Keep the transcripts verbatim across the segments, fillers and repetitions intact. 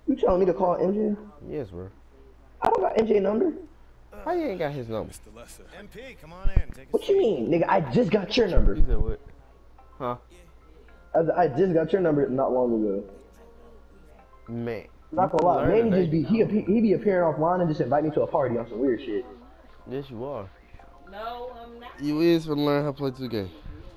You telling me to call M J? Yes, bro. I don't got M J number. How you ain't got his number? mister Lesser. M P, come on in. Take a What you mean, nigga? I just got your number. You said what? Huh? I, I just got your number not long ago. Man. Not gonna lie, man, he just be he he be appearing offline and just invite me to a party on some weird shit. Yes, you are. No, I'm not. You is for learn how to play two K.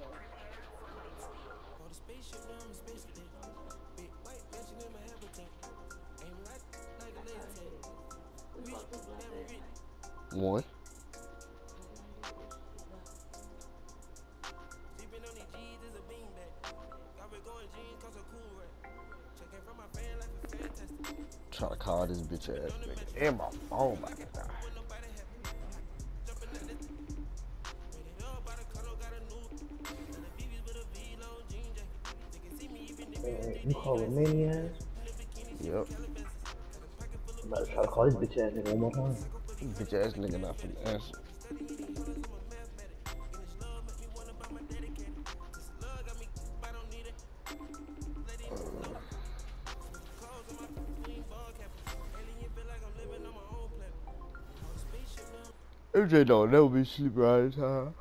One. Try to call this bitch ass nigga. And my phone about to die. Man, you call a maniac? Yep. I'm about to try to call this bitch ass nigga one more time. Bitch ass nigga not for the answer. M J don't never be sleeping all the time.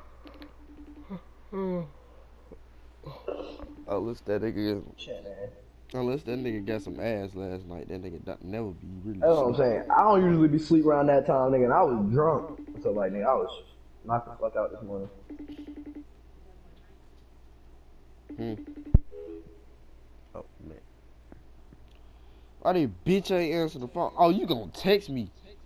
Unless that nigga, Shit, man. unless that nigga got some ass last night, that nigga don't never be really. That's what I'm saying. I don't usually be sleep around that time, nigga, and I was drunk. So, like, nigga, I was knocked the fuck out this morning. Hmm. Oh, man. Why the bitch ain't answer the phone? Oh, you gonna text me.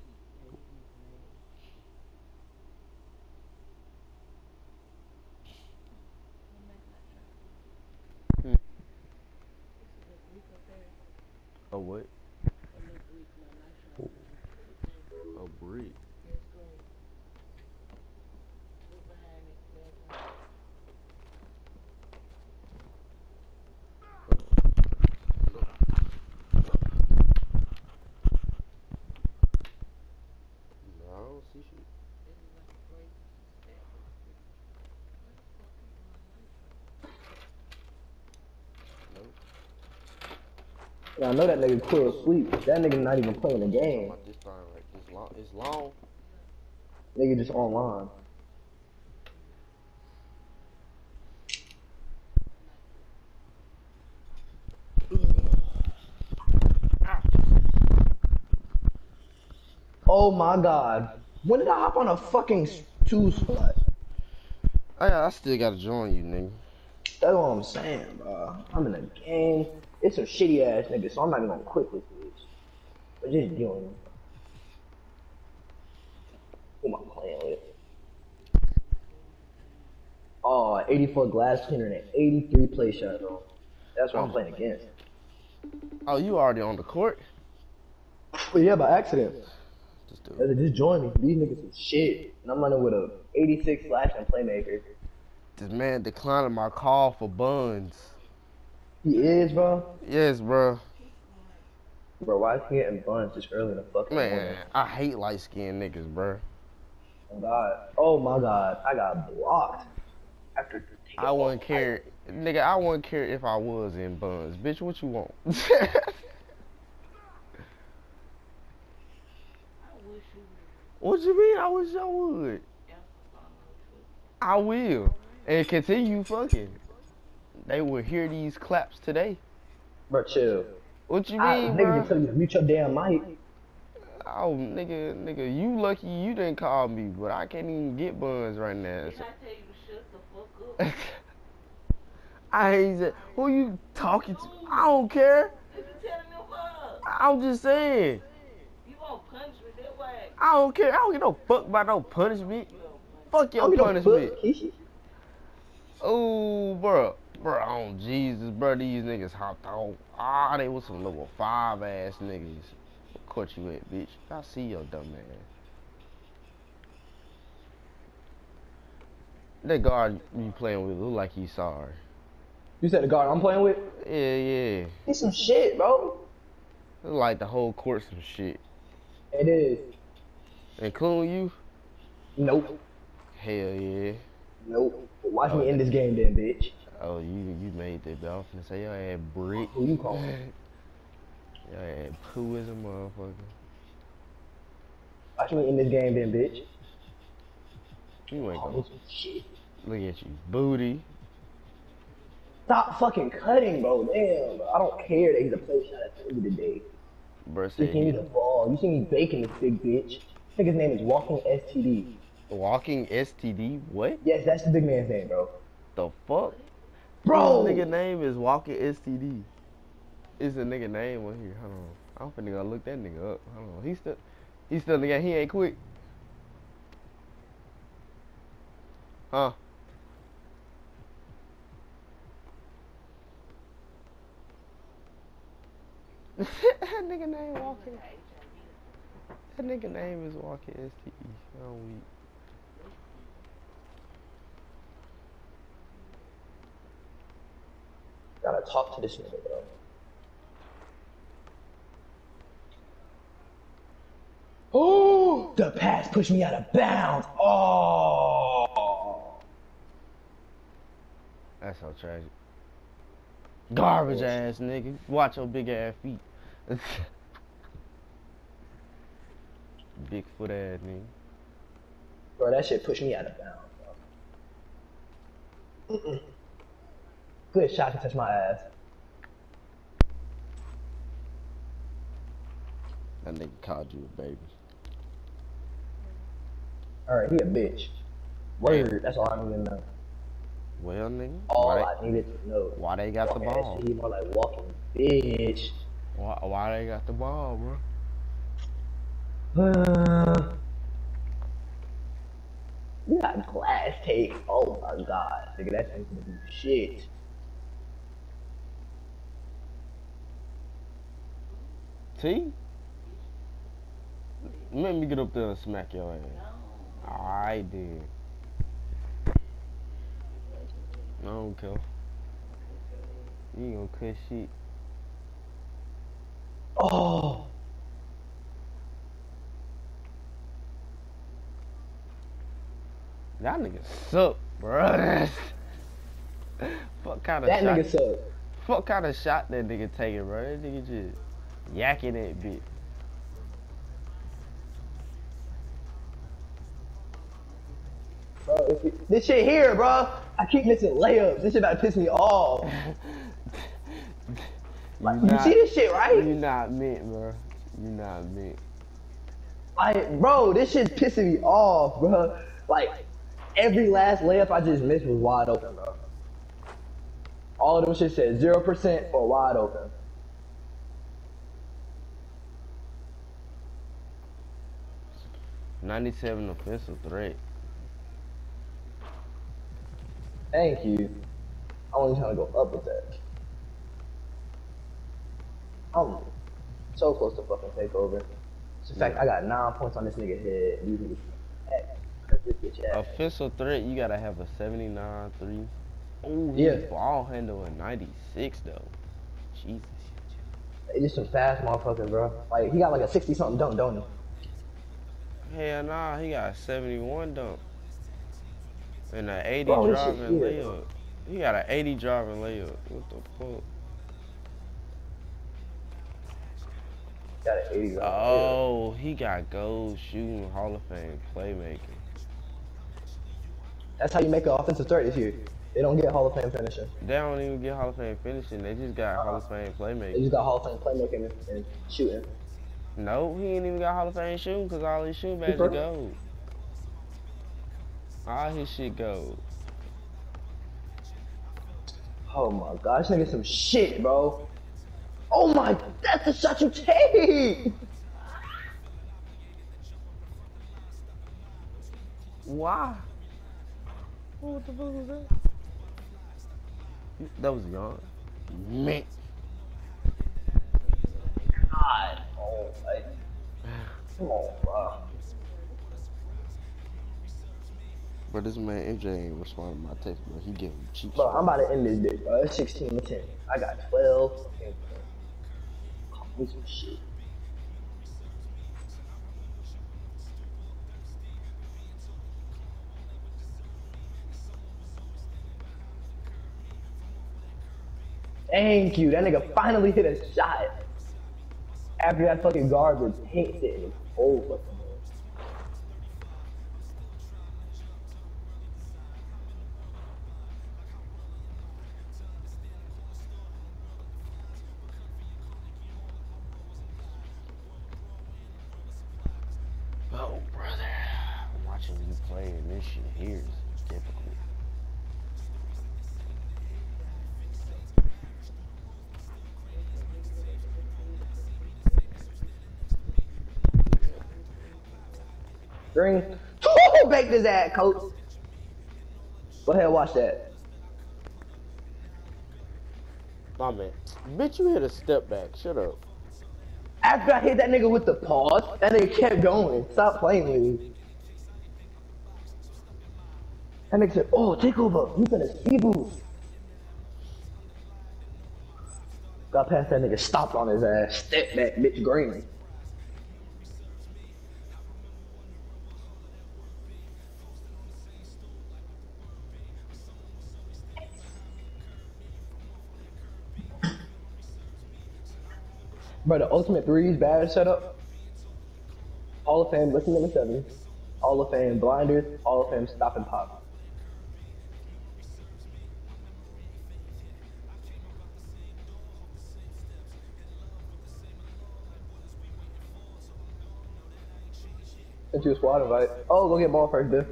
Hmm. Oh, what? Oh, breed. I don't see shit. Nope. Yeah, I know that nigga Quill asleep. That nigga not even playing the game. This thing right, it's long. It's long. Nigga just online. Oh my god. When did I hop on a fucking two spot? I, I still gotta join you, nigga. That's what I'm saying, bro. I'm in a game. It's a shitty ass nigga, so I'm not even gonna quit this bitch. But just join me. Who am I playing with? Oh, eighty-four glass cleaner and an eighty-three play shot, though. That's what I'm playing against. Oh, you already on the court? But yeah, by accident. Just do Yeah, it. just join me. These niggas some shit. And I'm running with a eighty-six slash and playmaker. This man declining my call for buns. He is, bro. Yes, bro. Bro, why is he getting buns this early in the fucking Man, morning? I hate light skinned niggas, bro. Oh god. Oh my god. I got blocked. After I wouldn't care. Nigga, I wouldn't care if I was in buns. Bitch, what you want? What you mean? I wish I would. I will. And continue fucking. They will hear these claps today. Bro, chill. What you I, mean, nigga bro? can tell you to mute your damn mic. Oh, nigga, nigga, you lucky you didn't call me, but I can't even get buns right now. Did So. I tell you to shut the fuck up? I hate that. Who you talking to? I don't care. What you telling them for? I'm just saying. You won't punch me that way. I don't care. I don't get no fuck about no punishment. Fuck I your don't punishment. give a fuck. Oh, bro. Bro, on Jesus, bro, these niggas hopped on. Ah, they was some level five ass niggas. What court you at, bitch? I see your dumb ass. That guard you playing with look like he's sorry. You said the guard I'm playing with? Yeah, yeah. He's some shit, bro. Look like the whole court some shit. It is. Including you? Nope. Hell yeah. Nope. Watch Oh, me end this game then, bitch. Oh, you you made that, but I was finna say your ass brick. Who you calling? Your that poo is a motherfucker. Watch me in this game, then, bitch. You ain't Oh, gonna. some shit. Look at you. Booty. Stop fucking cutting, bro. Damn, bro. I don't care that he's a play shot at the end of the day. Bruh You said see me he the ball. You see me baking this big bitch. I think his name is Walking S T D. walking S T D? What? Yes, that's the big man's name, bro. The fuck? Bro! This nigga name is Walking S T D. It's a nigga name on here. Hold on. I'm finna go look that nigga up. Hold on. He still, he still nigga. He ain't quick. Huh? That nigga name Walking. That nigga name is Walking S T E. Oh, weak. Gotta talk to this nigga, bro. Oh, the pass pushed me out of bounds. Oh, That's so tragic. Garbage ass nigga. Watch your big ass feet. Bigfoot ass nigga. bro, that shit pushed me out of bounds, bro. Mm-mm. Good shot to touch my ass. That nigga called you a baby. Alright, he a bitch. Word, that's all I need to know. Well, nigga. All why, I needed to know. they, why they got the Walking ball? S T D, more like walking bitch. Why, why they got the ball, bro? Uh, you got glass take. Oh my god, nigga, that thing's gonna do shit. T? Let me get up there and smack your ass. Alright then. I don't care. You ain't gonna cut shit. Oh, Y'all niggas suck, bruh. Fuck kind of that shot. nigga sucks. Fuck kind of shot that nigga taking, bro. That nigga just yakking that bitch. Bro, if you, this shit here, bro. I keep missing layups. This shit about to piss me off. Like, you not- see this shit, right? You not meant, bro. You not meant. Like, bro, this shit's pissing me off, bro. Like, every last layup I just missed was wide open, bro. All of them shit said zero percent or wide open. ninety-seven offensive threat. Thank you. I wasn't trying to go up with that. I'm so close to fucking takeover. In fact, I got nine points on this nigga head. These niggas ass. This bitch ass. Offensive threat, you gotta have a seventy-nine three. Oh, Yeah. ball handle a ninety-six though. Jesus. They just some fast motherfuckers, bro. Like, he got like a sixty something dunk, don't he? Hell nah, he got a seventy-one dunk. And an eighty Bro, this shit driving weird. layup. He got an eighty driving layup. What the fuck? Got an eighty. Oh, he got gold shooting Hall of Fame playmaking. That's how you make an offensive threat this year. They don't get Hall of Fame finisher. They don't even get Hall of Fame finishing. They just got Hall of Fame They playmaking. just got Hall of Fame playmaking and, and shooting. No, he ain't even got Hall of Fame shooting because all his shooting badges Super. gold. All his shit gold. Oh my gosh, this nigga some shit, bro. Oh my, that's the shot you take. Why? What the fuck was that? That was young. Man. God, oh my. Come on, bro. But this man M J ain't responding to my text, bro. He giving me cheap Bro, shit. I'm about to end this bitch, bro. It's sixteen to ten. I got twelve. And call me some shit. Thank you. That nigga finally hit a shot. After that fucking garbage, hate it in whole fucking man. Oh, brother. Watching you play and this shit here is difficult. Green. Baked his ass, coach. Go ahead, watch that. My man. Bitch, you hit a step back. Shut up. After I hit that nigga with the pause, that nigga kept going. Stop playing with me. That nigga said, oh, take over. You finna speed boost. Got past that nigga, stopped on his ass. Step back, bitch, green. Bro, the ultimate threes bad setup. Hall of Fame, listen to the seven. Hall of Fame blinders. Hall of Fame stop and pop. Sent you a squad invite. Oh, go get ball first, dude.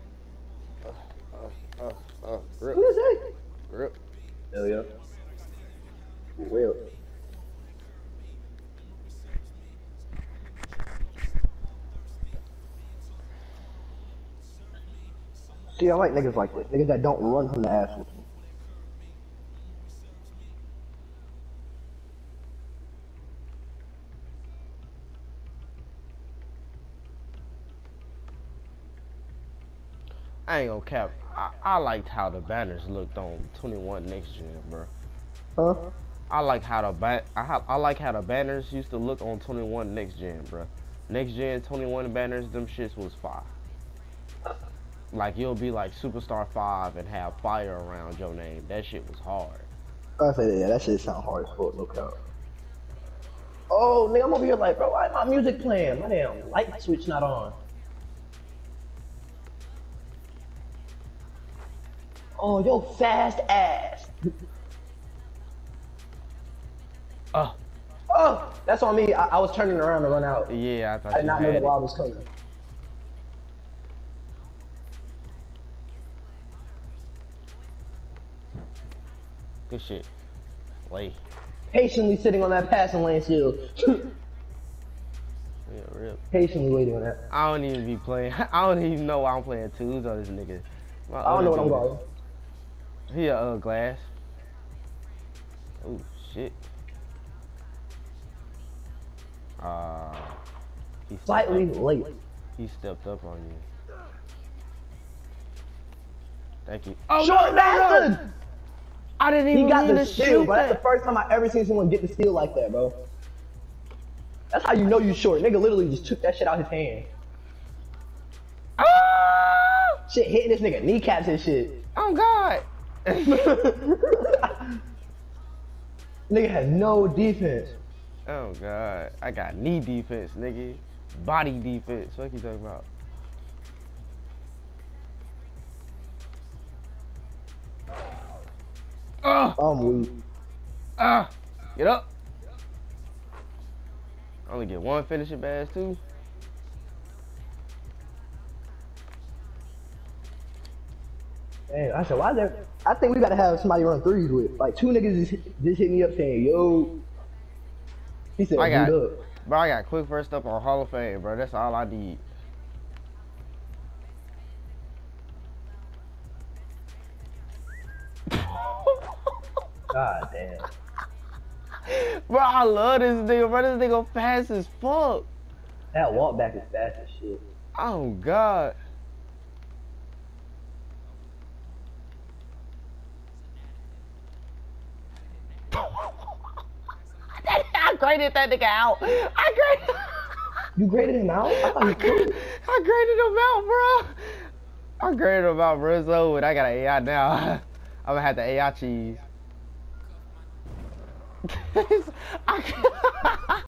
Uh, uh, uh, rip. What is that? Rip. Hell yeah. Well. See, I like niggas like this. Niggas that don't run from the ass with me. I ain't gonna cap. I, I liked how the banners looked on twenty-one next gen, bro. Huh? I like how the ba I, ha I like how the banners used to look on twenty-one next gen, bro. Next gen twenty-one banners, them shits was fire. Like you'll be like Superstar five and have fire around your name. That shit was hard. I say yeah, that shit sound hard as fuck, no count. Oh, nigga, I'm over here like, bro, why my music playing? My damn light switch not on. Oh, yo, fast ass. Oh. Oh, that's on me. I, I was turning around to run out. Yeah, I thought I did you not had know the it. wall was coming. Good shit. Lay. Patiently sitting on that passing lane shield. Yeah, real. Patiently waiting on that. I don't even be playing. I don't even know why I'm playing twos on this nigga. My I don't know what other I'm dude- going. He a uh, glass. Oh shit. Uh, he stepped Slightly up. late. He stepped up on you. Thank you. Oh, Short no, no, no. bastard! I didn't even He got mean the to steal, shoot bro. That's the that. first time I ever seen someone get the steal like that, bro. That's how you know you short. Nigga literally just took that shit out his hand. Ah! Shit hitting this nigga kneecaps and shit. Oh God. Nigga has no defense. Oh God. I got knee defense, nigga. Body defense. What you talking about? Ah! I'm weak. Ah! Get up. I only get one finishing badge too. Damn, I said, why there? I think we gotta have somebody run threes with. Like two niggas just, just hit me up saying, yo. He said, I got, "Boot up." bro, I got quick first up on Hall of Fame, bro. That's all I need. God damn. Bro, I love this nigga, bro. This nigga fast as fuck. That walk back is fast as shit. Oh God. I graded that nigga out. I graded. You graded him out? I thought I, you could. gra- I graded him out, bro. I graded him out, bro. It's over with. I got an A I now. I'm gonna have the A I cheese. I